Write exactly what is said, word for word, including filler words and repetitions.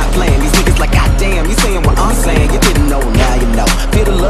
stop playing. These niggas like, goddamn, you saying what I'm saying. You didn't know, now you know. Pay the